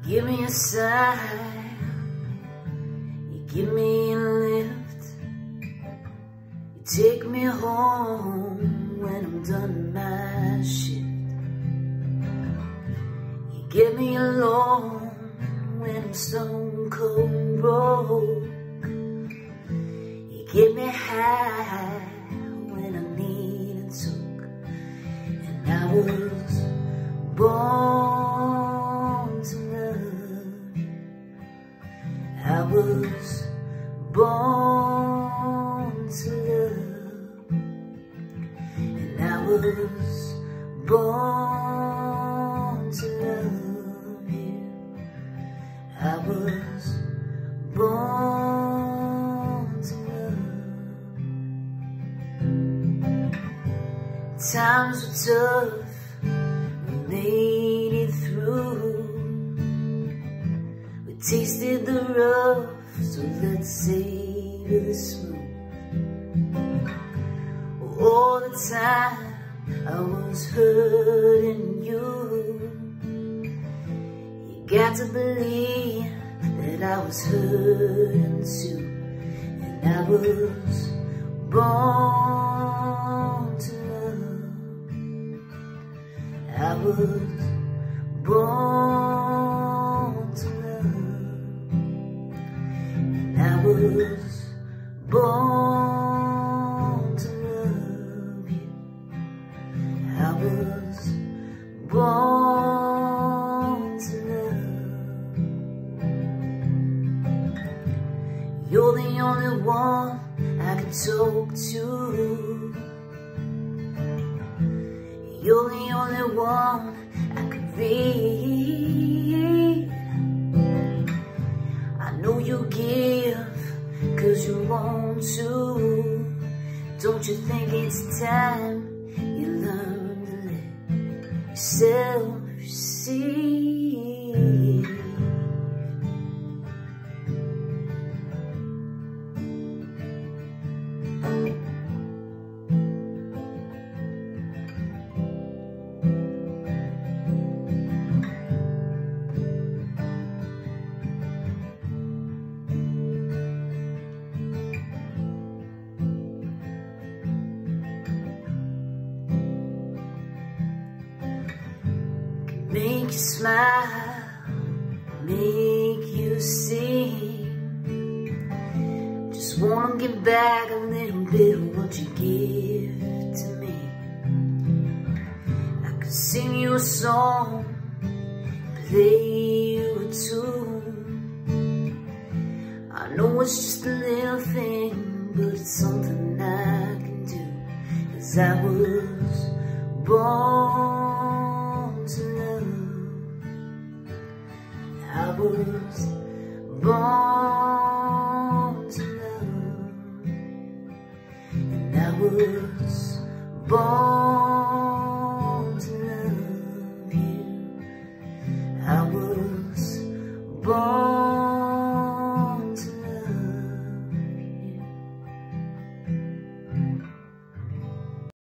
Give me a sign, you give me a lift, you take me home when I'm done my shift. You get me alone when I'm stone cold broke. You get me high when I need a took. And I was born to love. I was born to love. And I was born to love you. I was born to love. Times were tough, we made it through. We tasted the rough, so let's savor the smooth. All the time I was hurting you. You got to believe that I was hurting too. And I was born to love. I was born to love. And I was born to love you. I was born to love. You're the only one I can talk to. You're the only one I could read. I know you give 'cause you want to. Don't you think it's time you learn to let yourself receive? Make you smile, make you sing. Just wanna give back a little bit of what you give to me. I could sing you a song, play you a tune. I know it's just a little thing, but it's something I can do. 'Cause I was born to love. I was born to love. And I was born